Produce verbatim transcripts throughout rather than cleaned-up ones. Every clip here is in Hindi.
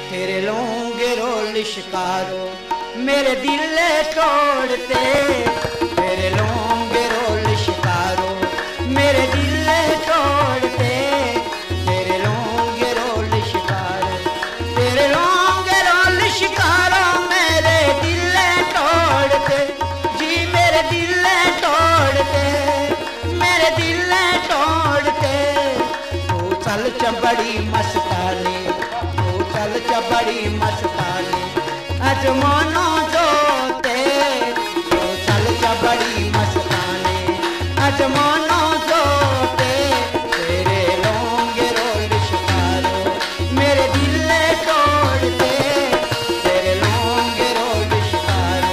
तेरे लोंगे रोल शिकारो मेरे दिल तोड़ते, तेरे लोंगे रोल शिकारो मेरे दिल तोड़ते, तेरे लोंगे रोल शिकारो, तेरे लोंगे रोल शिकारो मेरे दिल तोड़ते, जी मेरे दिल तोड़ते, मेरे दिल तोड़ते। तू चल चबड़ी मस्तानी, तू चल चबड़ी मस्तानी अजमानो जोते, तू चल चबड़ी मस्तानी अजमानो जोते, तेरे लोंगे रोल शिकारो मेरे दिल तोड़ते, तेरे लोंगे रोल शिकारो।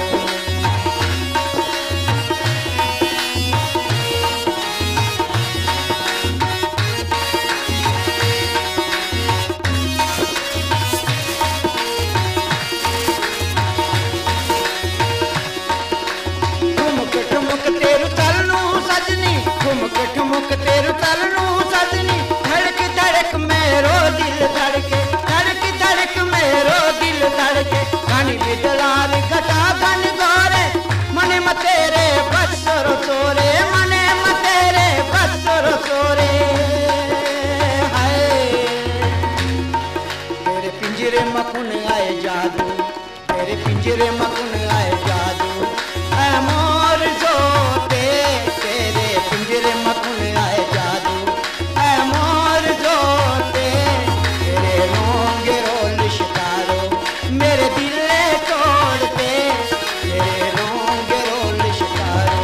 ठुमक ठुमक तेरू चलनू सजनी, धड़क धड़क मेरो दिल धड़के, धड़क धड़क मेरो दिल धड़के, घनी बिदलार घटा घन गोरे मने मतेरे बसर सोरे, मने मतेरे बसर सोरे। हाय तेरे पिंजरे मकुन आए जादू, तेरे पिंजरे मकुन आए जादू ऐ मोर जोते, तेरे पिंजरे मकुन आए जादू ऐ मोर जोते, तेरे लोंगे रोल शिकारो मेरे दिल तोड़ते, तेरे लोंगे रोल शिकारो।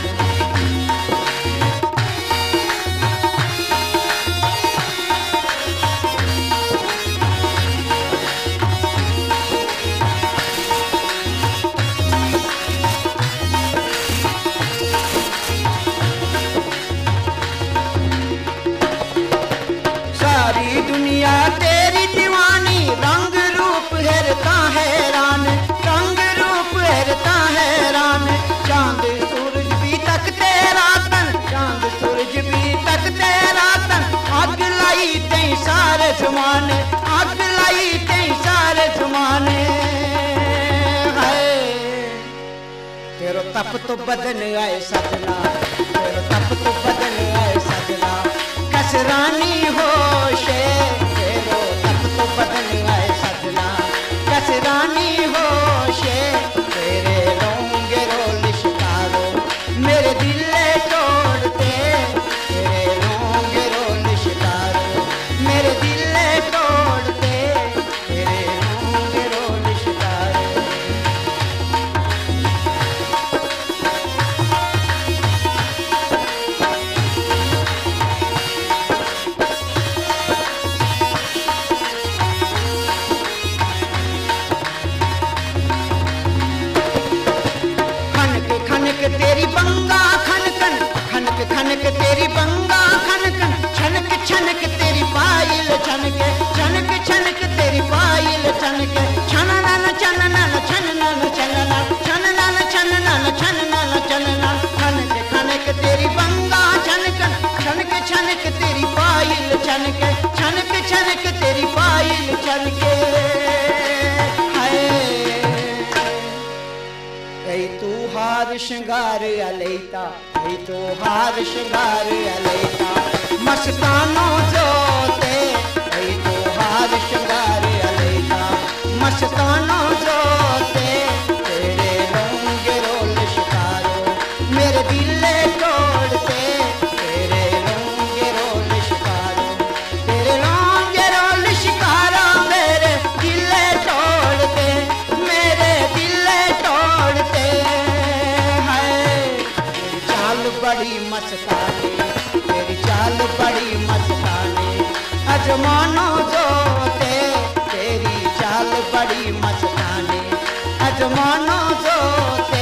सारी दुनिया तेरी दीवानी, रंग रूप हेरता हैरान, रंग रूप हेरता हैरान, चांद सूरज भी तकते रातन, चांद सूरज भी तकते रातन, आग लाई तई सारे जमाने, आग लाई तई सारे जमाने। हाय तेरो तप तो बदन आए सजना, तेरो तप तो बदन आए सजना, कसरानी होशे, तेरो तप तो बदन आए सजना, कसरानी होशे, तेरे लोंगे रोल शिकारो मेरे दिल तोड़ते, तेरे लोंगे रोल शिकारो मेरे दिल तोड़ते, तेरे लोंगे रोल शिकारो। खनक तेरी बंगा खनकन, खनक खनक तेरी बंगा खनकन, छनक छनक तेरी पायल छनके, छनक छनक तेरी पायल छनके, छननन छननन छननन छननन छननन छननन छननन छननन, खनक खनक तेरी बंगा छनकन, छनक छनक तेरी पायल छनके, छनक छनक तेरी पायल छनके। ऐ तू हार श्रृंगार अलेता, ऐ तू हार श्रृंगार अलेता मस्तानो जोते, ऐ तू हार श्रृंगार अलेता मस्तानो जोते, तेरे लोंगे रोल शिकारो मेरे दिल तोड़ते, तेरे लोंगे रोल शिकारो, तेरे लोंगे रोल शिकारो मेरे दिल तोड़ते, मेरे दिल तोड़ते। बड़ी मस्तानी, तेरी चाल बड़ी मस्तानी अजमानो जोते, तेरी चाल बड़ी मस्तानी अजमानो जोते।